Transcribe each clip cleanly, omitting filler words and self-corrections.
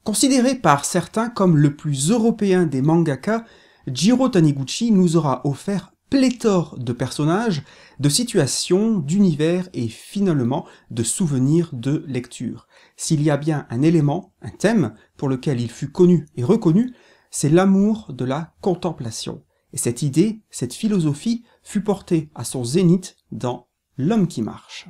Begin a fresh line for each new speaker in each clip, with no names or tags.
Considéré par certains comme le plus européen des mangaka, Jiro Taniguchi nous aura offert pléthore de personnages, de situations, d'univers et finalement de souvenirs de lecture. S'il y a bien un élément, un thème, pour lequel il fut connu et reconnu, c'est l'amour de la contemplation. Et cette idée, cette philosophie, fut portée à son zénith dans L'homme qui marche.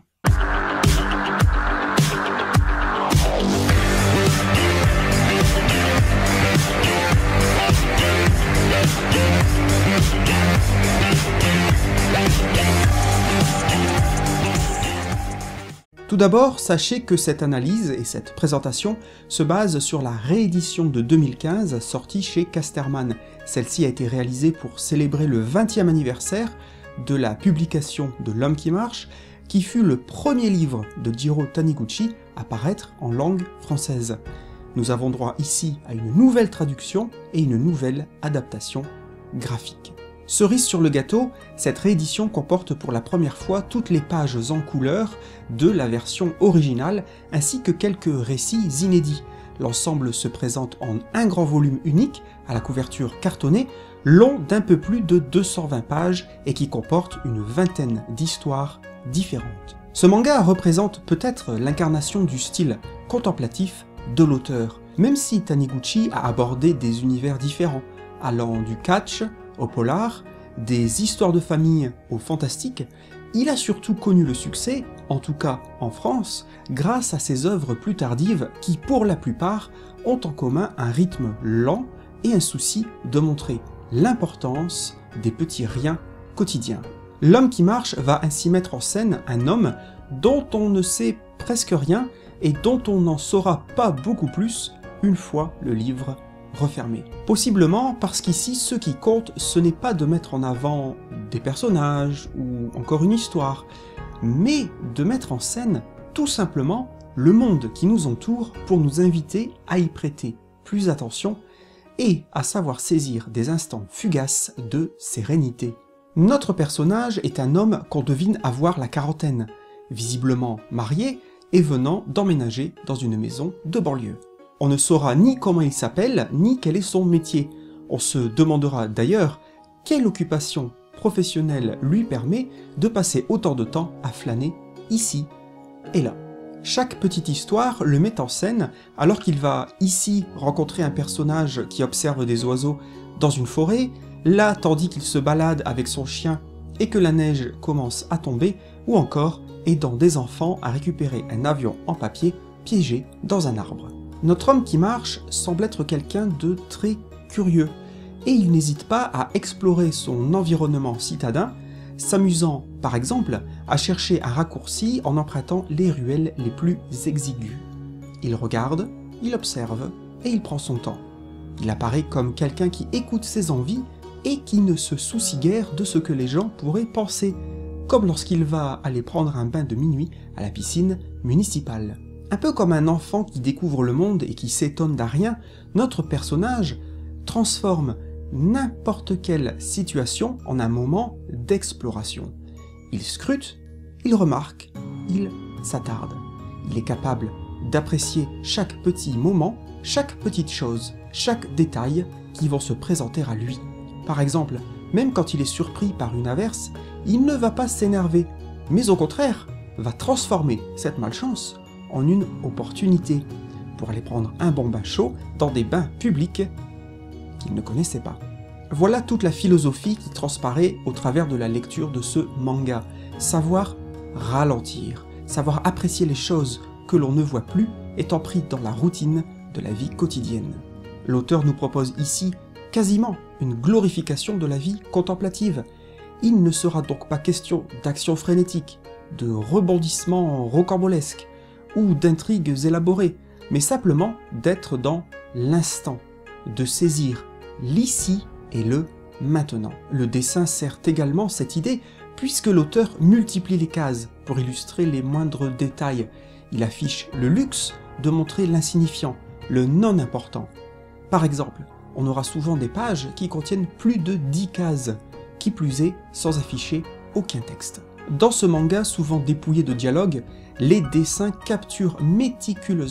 Tout d'abord, sachez que cette analyse et cette présentation se basent sur la réédition de 2015 sortie chez Casterman. Celle-ci a été réalisée pour célébrer le 20e anniversaire de la publication de L'homme qui marche, qui fut le premier livre de Jiro Taniguchi à paraître en langue française. Nous avons droit ici à une nouvelle traduction et une nouvelle adaptation graphique. Cerise sur le gâteau, cette réédition comporte pour la première fois toutes les pages en couleur de la version originale, ainsi que quelques récits inédits. L'ensemble se présente en un grand volume unique, à la couverture cartonnée, long d'un peu plus de 220 pages et qui comporte une vingtaine d'histoires différentes. Ce manga représente peut-être l'incarnation du style contemplatif de l'auteur, même si Taniguchi a abordé des univers différents, allant du catch au polar, des histoires de famille au fantastique, il a surtout connu le succès, en tout cas en France, grâce à ses œuvres plus tardives qui, pour la plupart, ont en commun un rythme lent et un souci de montrer l'importance des petits riens quotidiens. L'homme qui marche va ainsi mettre en scène un homme dont on ne sait presque rien et dont on n'en saura pas beaucoup plus une fois le livre refermé. Possiblement parce qu'ici, ce qui compte, ce n'est pas de mettre en avant des personnages ou encore une histoire, mais de mettre en scène tout simplement le monde qui nous entoure pour nous inviter à y prêter plus attention et à savoir saisir des instants fugaces de sérénité. Notre personnage est un homme qu'on devine avoir la quarantaine, visiblement marié et venant d'emménager dans une maison de banlieue. On ne saura ni comment il s'appelle, ni quel est son métier. On se demandera d'ailleurs quelle occupation professionnelle lui permet de passer autant de temps à flâner ici et là. Chaque petite histoire le met en scène alors qu'il va ici rencontrer un personnage qui observe des oiseaux dans une forêt, là tandis qu'il se balade avec son chien et que la neige commence à tomber, ou encore aidant des enfants à récupérer un avion en papier piégé dans un arbre. Notre homme qui marche semble être quelqu'un de très curieux, et il n'hésite pas à explorer son environnement citadin, s'amusant par exemple à chercher un raccourci en empruntant les ruelles les plus exiguës. Il regarde, il observe, et il prend son temps. Il apparaît comme quelqu'un qui écoute ses envies et qui ne se soucie guère de ce que les gens pourraient penser, comme lorsqu'il va aller prendre un bain de minuit à la piscine municipale. Un peu comme un enfant qui découvre le monde et qui s'étonne d'un rien, notre personnage transforme n'importe quelle situation en un moment d'exploration. Il scrute, il remarque, il s'attarde. Il est capable d'apprécier chaque petit moment, chaque petite chose, chaque détail qui vont se présenter à lui. Par exemple, même quand il est surpris par une averse, il ne va pas s'énerver, mais au contraire, va transformer cette malchance en une opportunité pour aller prendre un bon bain chaud dans des bains publics qu'il ne connaissait pas. Voilà toute la philosophie qui transparaît au travers de la lecture de ce manga. Savoir ralentir, savoir apprécier les choses que l'on ne voit plus étant pris dans la routine de la vie quotidienne. L'auteur nous propose ici quasiment une glorification de la vie contemplative. Il ne sera donc pas question d'action frénétique, de rebondissements rocambolesques ou d'intrigues élaborées, mais simplement d'être dans l'instant, de saisir l'ici et le maintenant. Le dessin sert également cette idée puisque l'auteur multiplie les cases pour illustrer les moindres détails. Il affiche le luxe de montrer l'insignifiant, le non important. Par exemple, on aura souvent des pages qui contiennent plus de 10 cases, qui plus est sans afficher aucun texte. Dans ce manga souvent dépouillé de dialogue, les dessins capturent méticuleusement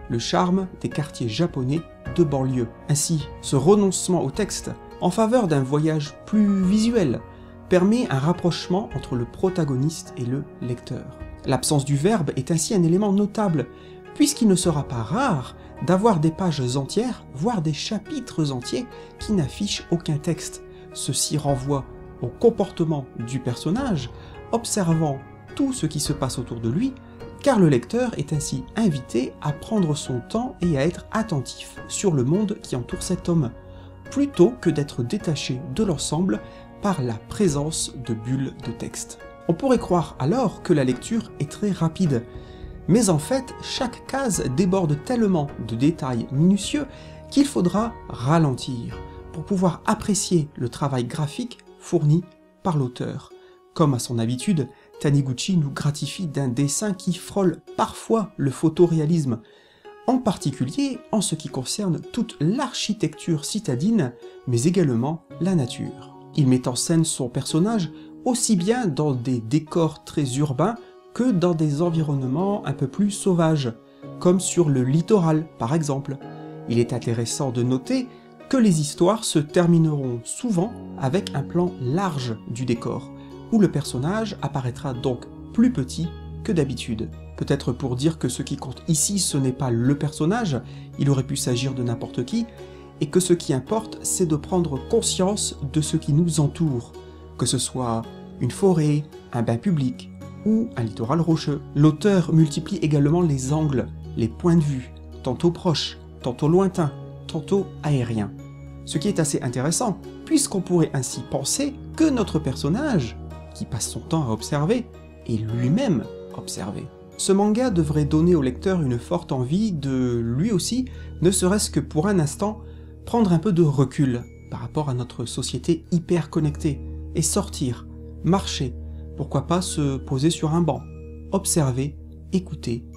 le charme des quartiers japonais de banlieue. Ainsi, ce renoncement au texte en faveur d'un voyage plus visuel permet un rapprochement entre le protagoniste et le lecteur. L'absence du verbe est ainsi un élément notable, puisqu'il ne sera pas rare d'avoir des pages entières, voire des chapitres entiers, qui n'affichent aucun texte. Ceci renvoie au comportement du personnage, observant tout ce qui se passe autour de lui, car le lecteur est ainsi invité à prendre son temps et à être attentif sur le monde qui entoure cet homme, plutôt que d'être détaché de l'ensemble par la présence de bulles de texte. On pourrait croire alors que la lecture est très rapide, mais en fait, chaque case déborde tellement de détails minutieux qu'il faudra ralentir pour pouvoir apprécier le travail graphique fourni par l'auteur. Comme à son habitude, Taniguchi nous gratifie d'un dessin qui frôle parfois le photoréalisme, en particulier en ce qui concerne toute l'architecture citadine, mais également la nature. Il met en scène son personnage aussi bien dans des décors très urbains que dans des environnements un peu plus sauvages, comme sur le littoral par exemple. Il est intéressant de noter que les histoires se termineront souvent avec un plan large du décor, où le personnage apparaîtra donc plus petit que d'habitude. Peut-être pour dire que ce qui compte ici ce n'est pas le personnage, il aurait pu s'agir de n'importe qui, et que ce qui importe c'est de prendre conscience de ce qui nous entoure, que ce soit une forêt, un bain public ou un littoral rocheux. L'auteur multiplie également les angles, les points de vue, tantôt proches, tantôt lointains, tantôt aériens. Ce qui est assez intéressant, puisqu'on pourrait ainsi penser que notre personnage, qui passe son temps à observer, est lui-même observé. Ce manga devrait donner au lecteur une forte envie de, lui aussi, ne serait-ce que pour un instant, prendre un peu de recul par rapport à notre société hyper connectée, et sortir, marcher, pourquoi pas se poser sur un banc, observer, écouter,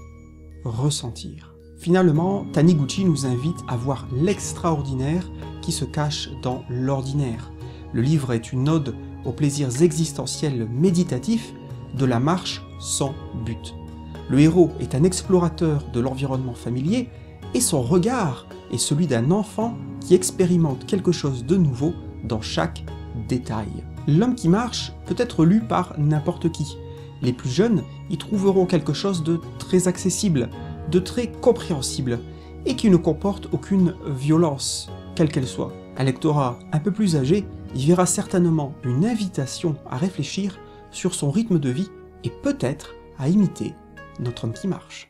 ressentir. Finalement, Taniguchi nous invite à voir l'extraordinaire qui se cache dans l'ordinaire. Le livre est une ode aux plaisirs existentiels méditatifs de la marche sans but. Le héros est un explorateur de l'environnement familier et son regard est celui d'un enfant qui expérimente quelque chose de nouveau dans chaque détail. L'homme qui marche peut être lu par n'importe qui. Les plus jeunes y trouveront quelque chose de très accessible, de très compréhensible, et qui ne comporte aucune violence, quelle qu'elle soit. Un lectorat un peu plus âgé y verra certainement une invitation à réfléchir sur son rythme de vie et peut-être à imiter notre homme qui marche.